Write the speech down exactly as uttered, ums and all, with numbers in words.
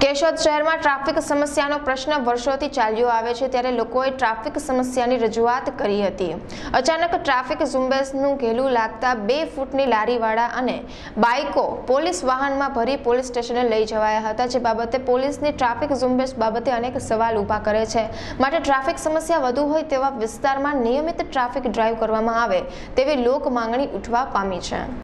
કેશોદ શહેરમાં ટ્રાફિક સમસ્યાનો પ્રશ્ન વર્ષોથી ચાલ્યો આવે છે, ત્યારે લોકોએ ટ્રાફિક સમસ્યાની રજૂઆત કરી હતી। અચાનક ટ્રાફિક ઝુંબેશનું ઘેલું લાગતા બે ફૂટની લારીવાળા અને બાઇકો પોલીસ વાહનમાં ભરી પોલીસ સ્ટેશને લઈ જવાયા હતા, જે બાબતે પોલીસની ટ્રાફિક ઝુંબેશ બાબતે અનેક સવાલ ઊભા કરે છે। માટે ટ્રાફિક સમસ્યા વધુ હોય તેવા વિસ્તારમાં નિયમિત ટ્રાફિક ડ્રાઈવ કરવામાં આવે તેવી લોક માંગણી ઉઠવા પામી છે।